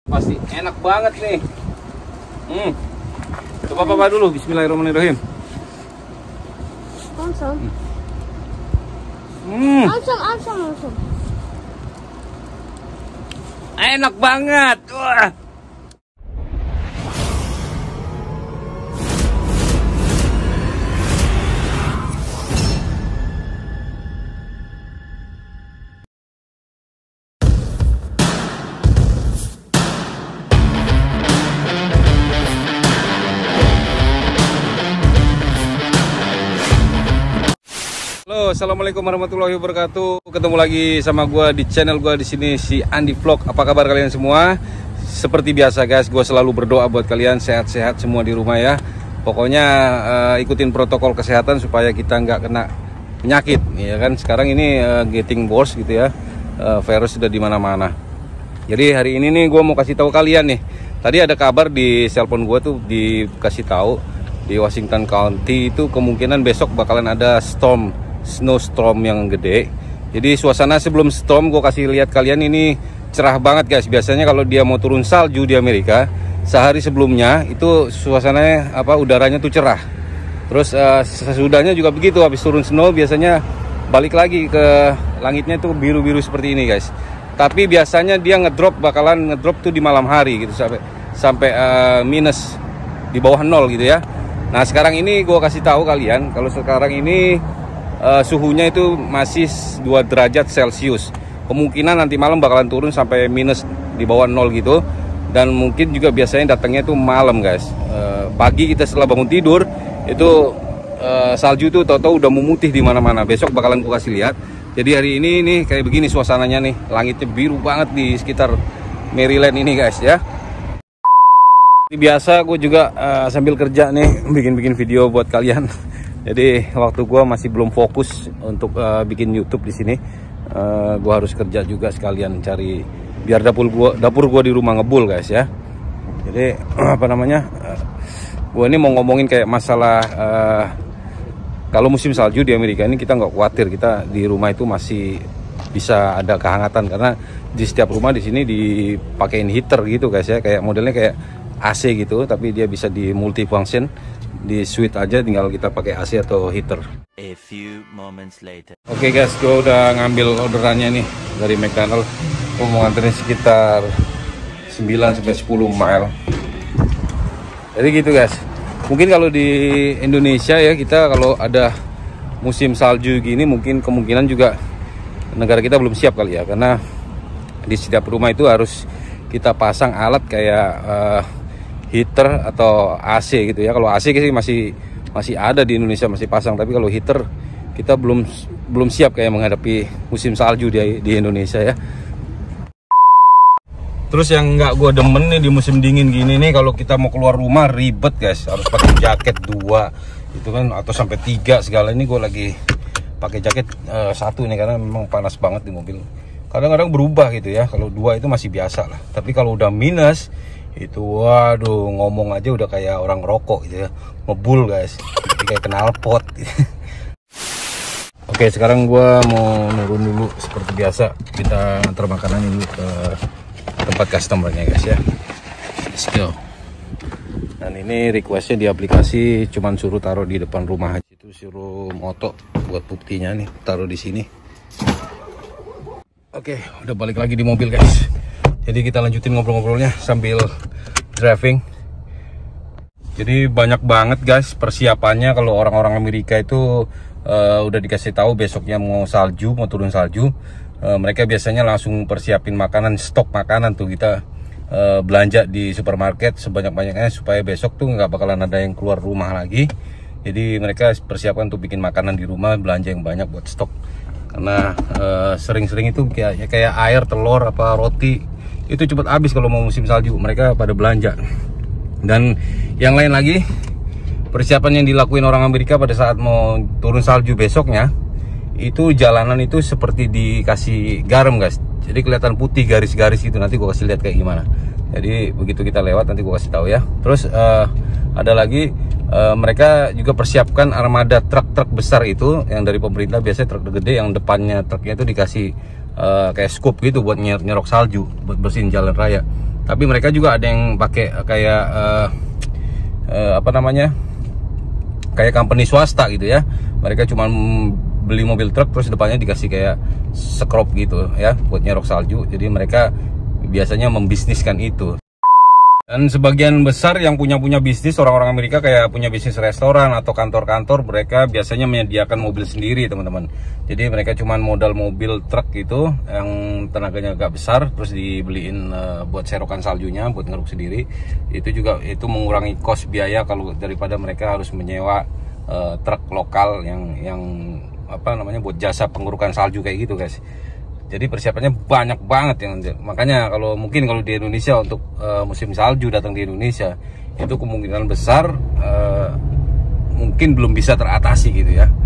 Pasti enak banget nih. Coba papa dulu. Bismillahirrahmanirrahim. Langsung. Langsung. Enak banget. Wah. Halo, assalamualaikum warahmatullahi wabarakatuh. Ketemu lagi sama gua di channel gua di sini, si Andi Vlog. Apa kabar kalian semua? Seperti biasa guys, gua selalu berdoa buat kalian sehat-sehat semua di rumah ya. Pokoknya ikutin protokol kesehatan supaya kita nggak kena penyakit, ya kan? Sekarang ini getting worse gitu ya. Virus sudah di mana-mana. Jadi hari ini nih gua mau kasih tahu kalian nih. Tadi ada kabar di cellphone gua tuh dikasih tahu di Washington County itu kemungkinan besok bakalan ada snowstorm yang gede. Jadi suasana sebelum storm gue kasih lihat kalian ini cerah banget guys. Biasanya kalau dia mau turun salju di Amerika sehari sebelumnya itu suasananya udaranya tuh cerah. Terus sesudahnya juga begitu, habis turun snow biasanya balik lagi ke langitnya tuh biru-biru seperti ini guys. Tapi biasanya dia bakalan ngedrop tuh di malam hari gitu sampai minus di bawah 0 gitu ya. Nah sekarang ini gue kasih tahu kalian kalau sekarang ini suhunya itu masih 2 derajat Celcius. Kemungkinan nanti malam bakalan turun sampai minus di bawah 0 gitu. Dan mungkin juga biasanya datangnya itu malam guys. Pagi kita setelah bangun tidur itu salju itu tau-tau udah memutih di mana-mana. Besok bakalan gua kasih lihat. Jadi hari ini nih kayak begini suasananya nih. Langitnya biru banget di sekitar Maryland ini guys ya. Biasa gue juga sambil kerja nih bikin video buat kalian. Jadi waktu gue masih belum fokus untuk bikin YouTube di sini. Gue harus kerja juga sekalian cari biar dapur gue di rumah ngebul guys ya. Jadi gue ini mau ngomongin kayak masalah kalau musim salju di Amerika ini kita nggak khawatir, kita di rumah itu masih bisa ada kehangatan karena di setiap rumah di sini dipakein heater gitu guys ya, kayak modelnya kayak AC gitu, tapi dia bisa di multifunction. Di switch aja tinggal kita pakai AC atau heater. A few moments later. Oke guys, gue udah ngambil orderannya nih dari McDonald. Gue mau nganterin sekitar 9-10 mile. Jadi gitu guys. Mungkin kalau di Indonesia ya, kita kalau ada musim salju gini mungkin kemungkinan juga negara kita belum siap kali ya, karena di setiap rumah itu harus kita pasang alat kayak heater atau AC gitu ya. Kalau AC sih masih ada di Indonesia, masih pasang, tapi kalau heater kita belum siap kayak menghadapi musim salju di Indonesia ya. Terus yang nggak gue demen nih di musim dingin gini nih, kalau kita mau keluar rumah ribet guys, harus pakai jaket 2 itu kan, atau sampai 3 segala. Ini gue lagi pakai jaket 1 nih karena memang panas banget di mobil. Kadang-kadang berubah gitu ya, kalau 2 itu masih biasa lah, tapi kalau udah minus itu waduh, ngomong aja udah kayak orang rokok gitu ya, ngebul guys, kayak knalpot gitu. Oke, sekarang gua mau nurun dulu seperti biasa, kita antar makanan dulu ke tempat customernya guys ya. Let's go. Dan ini requestnya di aplikasi cuman suruh taruh di depan rumah aja, itu suruh moto buat buktinya nih, taruh di sini. Oke, udah balik lagi di mobil guys. Jadi kita lanjutin ngobrol-ngobrolnya sambil driving. Jadi banyak banget guys persiapannya kalau orang-orang Amerika itu udah dikasih tahu besoknya mau salju, mau turun salju. Mereka biasanya langsung persiapin makanan, stok makanan tuh kita belanja di supermarket sebanyak-banyaknya supaya besok tuh nggak bakalan ada yang keluar rumah lagi. Jadi mereka persiapkan untuk bikin makanan di rumah, belanja yang banyak buat stok. Karena sering-sering itu kayak air, telur, apa roti itu cepat habis kalau mau musim salju, mereka pada belanja. Dan yang lain lagi, persiapan yang dilakuin orang Amerika pada saat mau turun salju besoknya, itu jalanan itu seperti dikasih garam guys. Jadi kelihatan putih garis-garis gitu, nanti gua kasih lihat kayak gimana. Jadi begitu kita lewat nanti gua kasih tahu ya. Terus ada lagi mereka juga persiapkan armada truk-truk besar itu yang dari pemerintah, biasanya truk gede yang depannya truknya itu dikasih kayak scoop gitu buat nyerok salju, buat bersihin jalan raya. Tapi mereka juga ada yang pakai kayak apa namanya, kayak company swasta gitu ya. Mereka cuma beli mobil truk terus depannya dikasih kayak scrub gitu ya buat nyerok salju. Jadi mereka biasanya membisniskan itu. Dan sebagian besar yang punya bisnis, orang-orang Amerika kayak punya bisnis restoran atau kantor-kantor, mereka biasanya menyediakan mobil sendiri teman-teman. Jadi mereka cuma modal mobil truk itu yang tenaganya agak besar, terus dibeliin buat serokan saljunya, buat ngeruk sendiri. Itu juga itu mengurangi cost biaya kalau daripada mereka harus menyewa truk lokal yang apa namanya buat jasa pengurukan salju kayak gitu guys. Jadi persiapannya banyak banget yang makanya kalau di Indonesia untuk musim salju datang di Indonesia itu kemungkinan besar mungkin belum bisa teratasi gitu ya.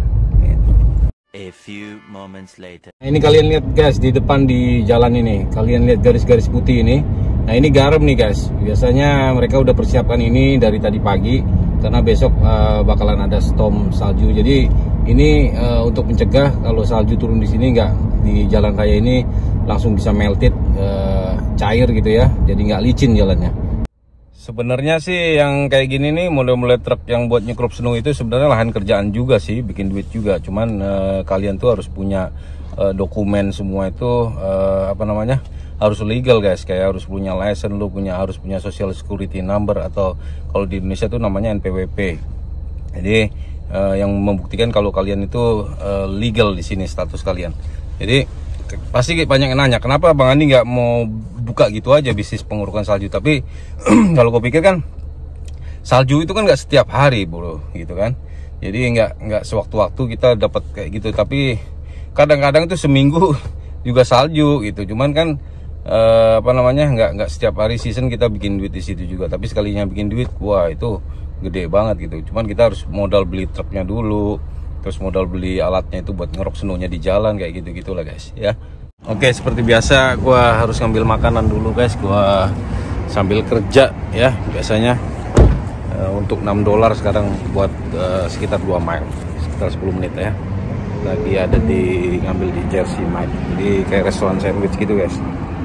A few moments later. Nah, ini kalian lihat guys di depan di jalan ini, kalian lihat garis-garis putih ini. Nah ini garam nih guys. Biasanya mereka udah persiapkan ini dari tadi pagi karena besok bakalan ada storm salju. Jadi ini untuk mencegah kalau salju turun di sini di jalan raya ini langsung bisa melted, cair gitu ya, jadi nggak licin jalannya. Sebenarnya sih yang kayak gini nih model-model truk yang buat nyekrup snow itu sebenarnya lahan kerjaan juga sih, bikin duit juga. Cuman kalian tuh harus punya dokumen semua itu apa namanya harus legal guys, kayak harus punya license, harus punya social security number atau kalau di Indonesia tuh namanya NPWP. Jadi yang membuktikan kalau kalian itu legal di sini status kalian. Jadi pasti banyak yang nanya kenapa Bang Andi nggak mau buka gitu aja bisnis pengurukan salju. Tapi kalau gue pikir kan salju itu kan nggak setiap hari bro gitu kan. Jadi nggak sewaktu-waktu kita dapat kayak gitu. Tapi kadang-kadang tuh seminggu juga salju gitu. Cuman kan apa namanya nggak setiap hari season kita bikin duit di situ juga. Tapi sekalinya bikin duit, wah itu gede banget gitu. Cuman kita harus modal beli truknya dulu, terus modal beli alatnya itu buat ngerok snownya di jalan kayak gitu-gitulah guys ya. Oke, seperti biasa gua harus ngambil makanan dulu guys. Gua sambil kerja ya biasanya. Untuk $6 sekarang buat sekitar 2 mile, sekitar 10 menit ya. Lagi ada ngambil di Jersey Mike. Jadi kayak restoran sandwich gitu guys.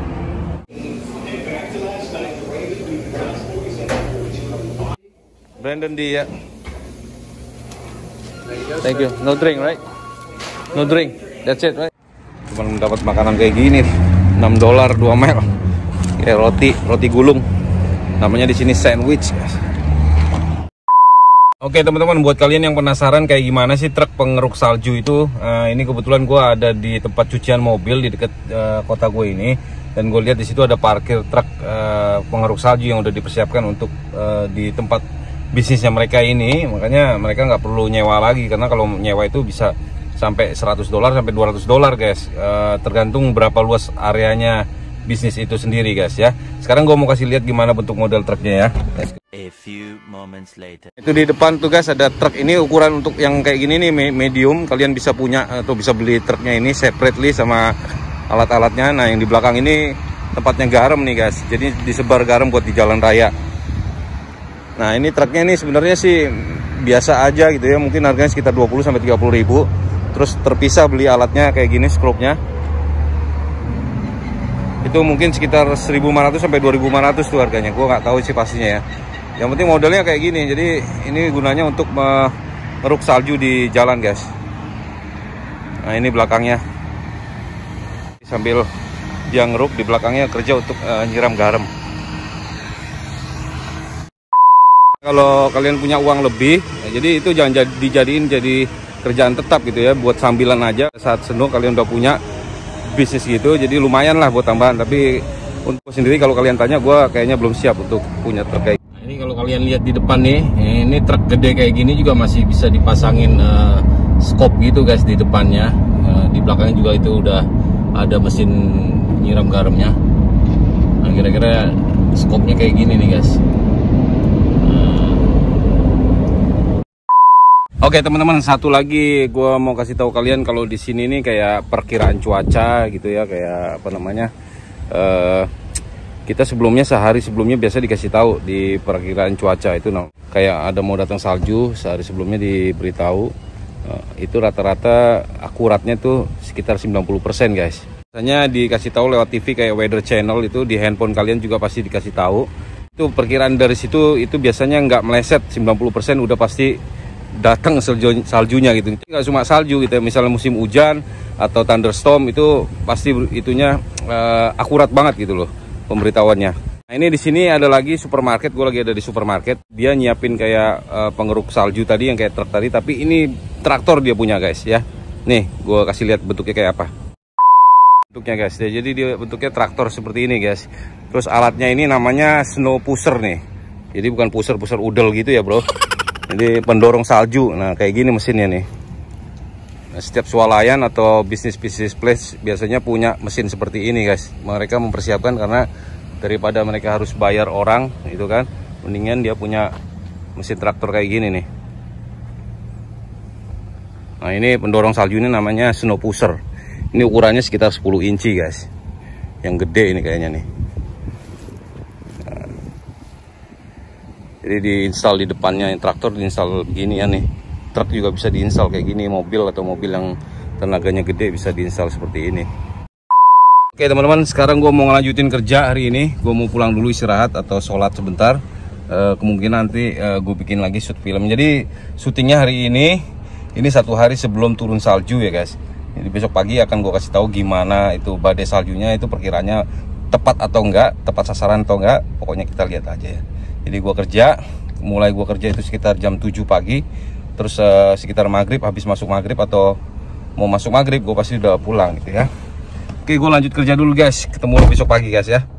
Brandon D ya. Thank you. No drink, right? No drink. That's it, right? Cuman dapat makanan kayak gini, $6 2 mile. Kayak roti gulung. Namanya di sini sandwich, guys. Oke teman-teman, buat kalian yang penasaran kayak gimana sih truk pengeruk salju itu, ini kebetulan gue ada di tempat cucian mobil di dekat kota gue ini, dan gue lihat di situ ada parkir truk pengeruk salju yang udah dipersiapkan untuk di tempat bisnisnya mereka ini. Makanya mereka nggak perlu nyewa lagi, karena kalau nyewa itu bisa sampai $100 sampai $200 guys, tergantung berapa luas areanya bisnis itu sendiri guys ya. Sekarang gue mau kasih lihat gimana bentuk model truknya ya. A few moments later. Itu di depan tuh guys ada truk, ini ukuran untuk yang kayak gini nih medium. Kalian bisa punya atau bisa beli truknya ini separately sama alat-alatnya. Nah yang di belakang ini tempatnya garam nih guys, jadi disebar garam buat di jalan raya. Nah ini truknya ini sebenarnya sih biasa aja gitu ya, mungkin harganya sekitar 20 sampai 30 ribu. Terus terpisah beli alatnya kayak gini, skrupnya itu mungkin sekitar 1.500 sampai 2.500 tuh harganya. Gue nggak tahu sih pastinya ya. Yang penting modelnya kayak gini. Jadi ini gunanya untuk mengeruk salju di jalan guys. Nah ini belakangnya, sambil dia ngeruk di belakangnya kerja untuk nyiram garam. Kalau kalian punya uang lebih, ya jadi itu jangan dijadiin jadi kerjaan tetap gitu ya, buat sambilan aja saat seno kalian udah punya bisnis gitu. Jadi lumayan lah buat tambahan. Tapi untuk sendiri kalau kalian tanya, gue kayaknya belum siap untuk punya truk kayak gini. Nah, ini kalau kalian lihat di depan nih, ini truk gede kayak gini juga masih bisa dipasangin skop gitu guys di depannya. Di belakangnya juga itu udah ada mesin nyiram garamnya. Nah kira-kira skopnya kayak gini nih guys. Oke teman-teman, satu lagi gue mau kasih tahu kalian kalau di sini nih kayak perkiraan cuaca gitu ya, kayak apa namanya, kita sebelumnya sehari sebelumnya biasa dikasih tahu di perkiraan cuaca itu, kayak ada mau datang salju sehari sebelumnya diberitahu. Itu rata-rata akuratnya tuh sekitar 90% guys. Biasanya dikasih tahu lewat TV kayak Weather Channel itu, di handphone kalian juga pasti dikasih tahu. Itu perkiraan dari situ itu biasanya nggak meleset, 90% udah pasti datang saljunya gitu. Nggak cuma salju gitu ya, misalnya musim hujan atau thunderstorm itu pasti itunya akurat banget gitu loh pemberitahuannya. Nah ini di sini ada lagi supermarket, gue lagi ada di supermarket. Dia nyiapin kayak pengeruk salju tadi yang kayak truk tadi, tapi ini traktor dia punya guys ya. Nih gue kasih lihat bentuknya kayak apa. Bentuknya guys, ya, jadi dia bentuknya traktor seperti ini guys. Terus alatnya ini namanya snow pusher nih. Jadi bukan pusher udel gitu ya bro. Jadi pendorong salju. Nah kayak gini mesinnya nih. Nah, setiap swalayan atau bisnis place biasanya punya mesin seperti ini guys. Mereka mempersiapkan karena daripada mereka harus bayar orang itu kan, mendingan dia punya mesin traktor kayak gini nih. Nah ini pendorong salju ini namanya snow pusher. Ini ukurannya sekitar 10 inci guys. Yang gede ini kayaknya nih. Nah, jadi diinstal di depannya traktor, diinstal begini ya nih. Truk juga bisa diinstal kayak gini, mobil atau mobil yang tenaganya gede bisa diinstal seperti ini. Oke teman-teman, sekarang gue mau ngelanjutin kerja hari ini. Gue mau pulang dulu istirahat atau sholat sebentar. Kemungkinan nanti gue bikin lagi shoot film. Jadi syutingnya hari ini satu hari sebelum turun salju ya guys. Jadi besok pagi akan gue kasih tahu gimana itu badai saljunya itu perkiranya tepat atau enggak, tepat sasaran atau enggak. Pokoknya kita lihat aja ya. Jadi gue mulai kerja itu sekitar jam 7 pagi. Terus sekitar maghrib, habis masuk maghrib atau mau masuk maghrib gue pasti udah pulang gitu ya. Oke, gue lanjut kerja dulu guys. Ketemu besok pagi guys ya.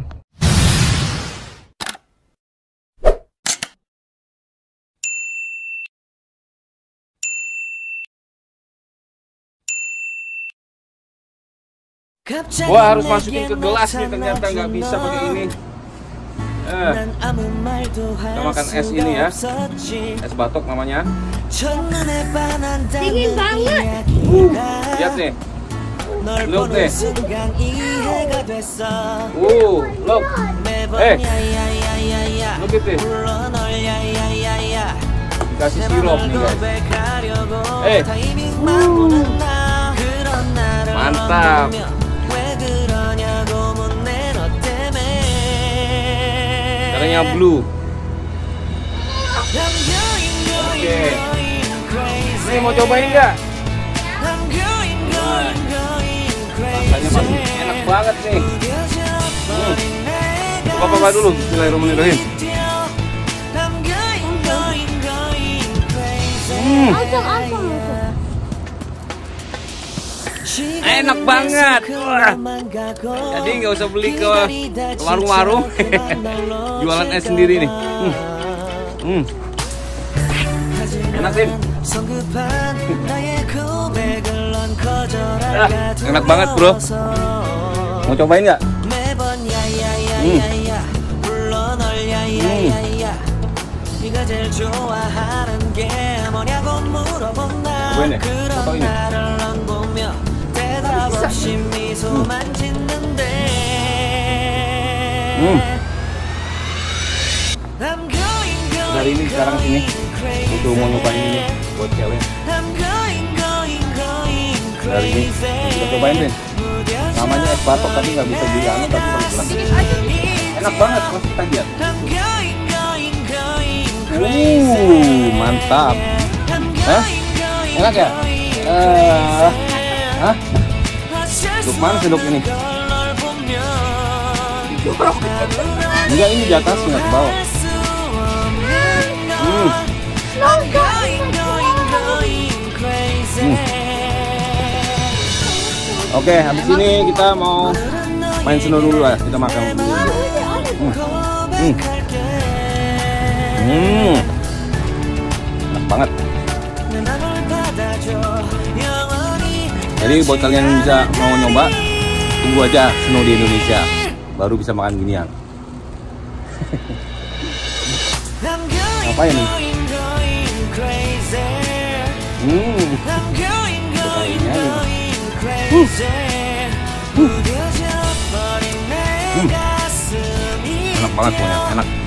Wah, harus masukin ke gelas nih, ternyata nggak bisa pakai ini. Kita makan es ini ya, es batok namanya. Dingin banget. Lihat nih, look nih. Look. Look it nih. Dikasih sirup nih guys. Mantap. Caranya blue. Oke. Nih mau cobain nggak? Rasanya masih enak banget nih. Coba papa dulu. Bismillahirrahmanirrahim. Enak banget. Wah. Jadi nggak usah beli ke warung-warung. Jualan es sendiri nih. Enak sih. Enak banget bro. Mau cobain nggak? Cobain deh. Foto ini. Dari ini sekarang sini untuk mau nyobain ini buat cewek. Dari ini kita cobain deh. Namanya es batok tapi nggak bisa dianu tapi paling kurang. Enak banget masih tagihan. Mantap. Hah? Enak ya? Hah? Duduk mana sih duduk ini? Enggak, ini di atas, nggak ke bawah. Oke, habis ini kita mau main snow dulu lah. Kita makan dulu. Enak banget. Jadi buat kalian yang bisa mau nyoba, tunggu aja snow di Indonesia, baru bisa makan ginian. Ngapain nih? Enak banget pokoknya, enak.